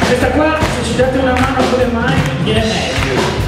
Questa qua, se ci date una mano con le mani, viene meglio.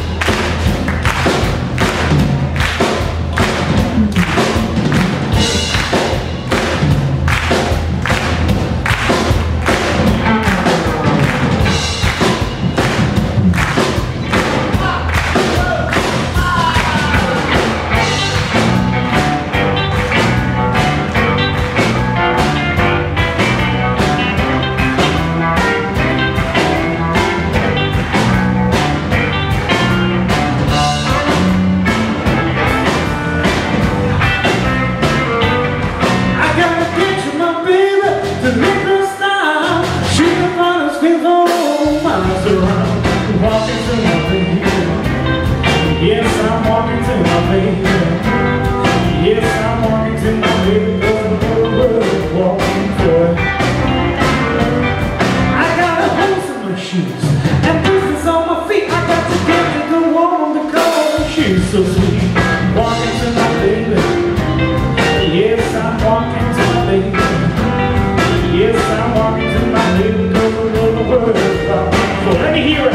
Walking to my baby. Yes, I'm walking to my baby. Yes, I'm walking to my baby. Cause the whole world is walking for it. I got a holes in my shoes and bruises on my feet. I got to get to the woman to call. She's so sweet. Walking to my baby. Yes, I'm walking to my baby. Yes, I'm walking to my baby. Cause the whole world is walking for it. Let me hear it.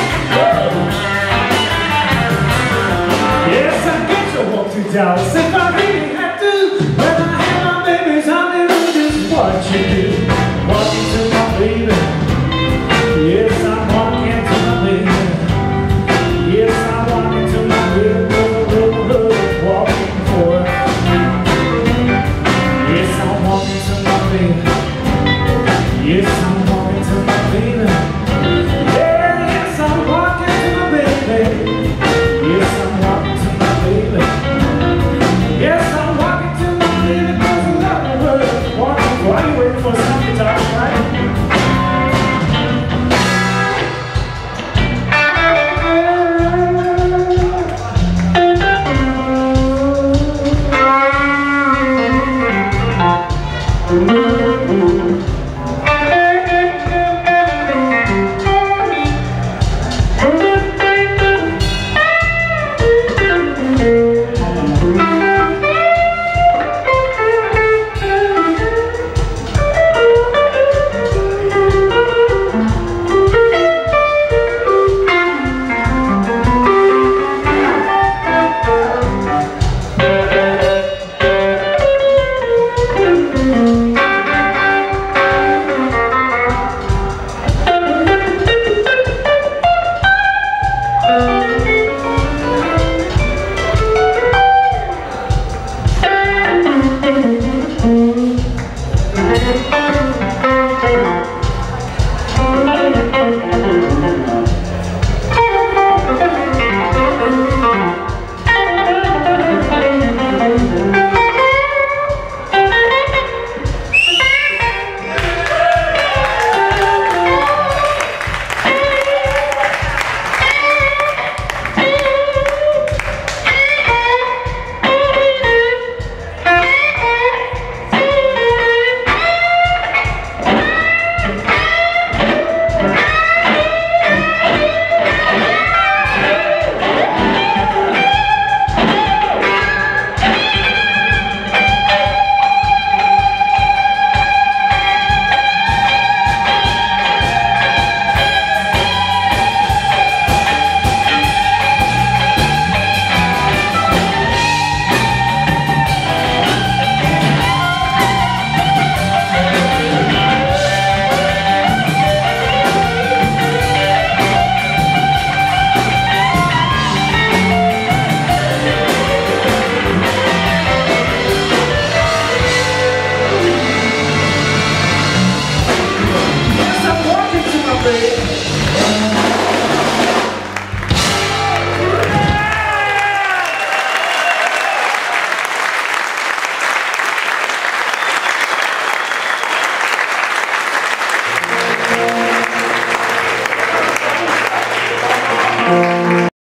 $2.